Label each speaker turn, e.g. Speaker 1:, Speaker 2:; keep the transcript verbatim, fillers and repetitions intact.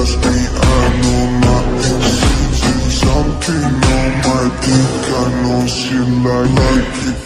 Speaker 1: ask me, I know not. She's something on my dick, I know she like, like it.